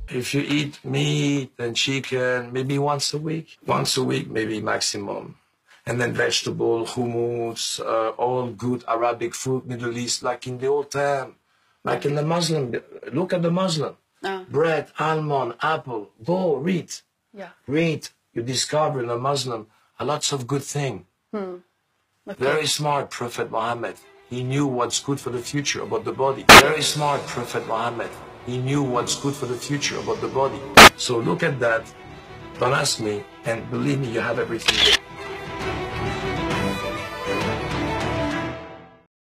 If you eat meat and chicken, maybe once a week. Once a week, maybe maximum. And then vegetable, hummus, all good Arabic food, Middle East, like in the old time. Like in the Muslim, look at the Muslim. Bread, almond, apple, go, read. Yeah. Read. You discover in a Muslim a lots of good things. Okay. Very smart Prophet Muhammad. He knew what's good for the future about the body. Very smart Prophet Muhammad. He knew what's good for the future about the body. So look at that. Don't ask me, and believe me, you have everything there.